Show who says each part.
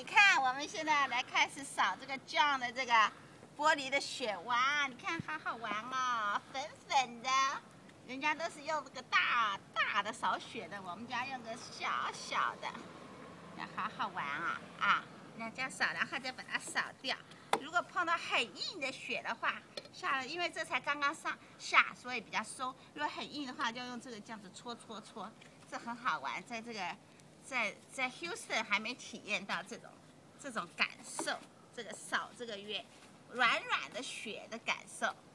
Speaker 1: 你看，我们现在来开始扫这个 John 的这个玻璃的雪，哇，你看好好玩哦，粉粉的。人家都是用这个大大的扫雪的，我们家用个小小的，好好玩啊啊！那这样扫，然后再把它扫掉。如果碰到很硬的雪的话，下了，因为这才刚刚下，所以比较松。如果很硬的话，就用这个这样子搓，这很好玩。在这个在 Houston 还没体验到这种感受，这个扫这个软软的雪的感受。